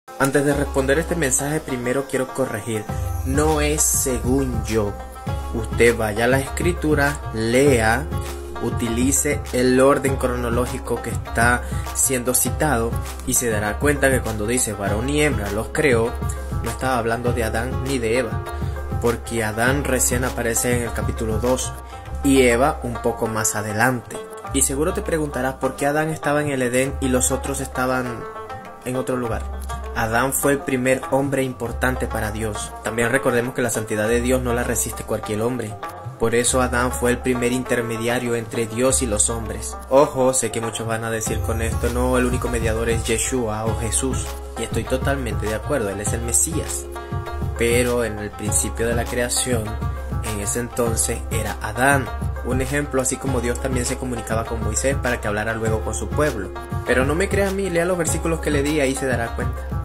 Antes de responder este mensaje, primero quiero corregir. No es según yo. Usted vaya a la escritura, lea, utilice el orden cronológico que está siendo citado y se dará cuenta que cuando dice varón y hembra los creó, no estaba hablando de Adán ni de Eva, porque Adán recién aparece en el capítulo 2 y Eva un poco más adelante. Y seguro te preguntarás por qué Adán estaba en el Edén y los otros estaban en otro lugar. Adán fue el primer hombre importante para Dios. También recordemos que la santidad de Dios no la resiste cualquier hombre. Por eso Adán fue el primer intermediario entre Dios y los hombres. Ojo, sé que muchos van a decir con esto, no, el único mediador es Yeshua o Jesús. Y estoy totalmente de acuerdo, Él es el Mesías. Pero en el principio de la creación, en ese entonces era Adán. Un ejemplo, así como Dios también se comunicaba con Moisés para que hablara luego con su pueblo. Pero no me crea a mí, lea los versículos que le di, ahí se dará cuenta.